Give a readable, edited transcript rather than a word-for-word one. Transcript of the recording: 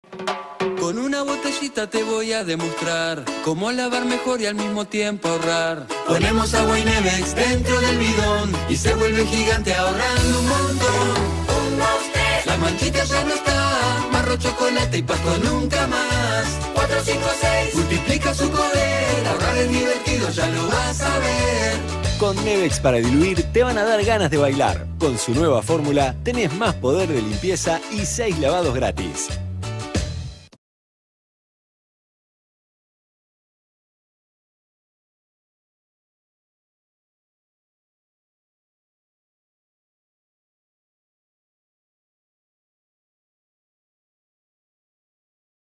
Con una botellita te voy a demostrar cómo lavar mejor y al mismo tiempo ahorrar. Ponemos agua y Nevex dentro del bidón y se vuelve gigante ahorrando un montón. 1, 2, 3. La manchita ya no está, marro, chocolate y pasto nunca más. 4, 5, 6. Multiplica su poder, ahorrar es divertido, ya lo vas a ver. Con Nevex para diluir te van a dar ganas de bailar. Con su nueva fórmula tenés más poder de limpieza y 6 lavados gratis.